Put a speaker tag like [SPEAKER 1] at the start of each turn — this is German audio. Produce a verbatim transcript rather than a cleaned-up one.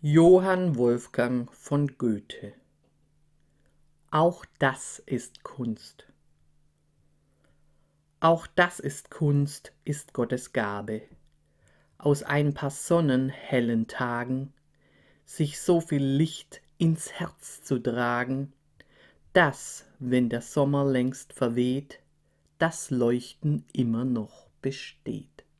[SPEAKER 1] Johann Wolfgang von Goethe. Auch das ist Kunst. Auch das ist Kunst, ist Gottes Gabe, aus ein paar sonnenhellen Tagen sich so viel Licht ins Herz zu tragen, dass, wenn der Sommer längst verweht, das Leuchten immer noch besteht.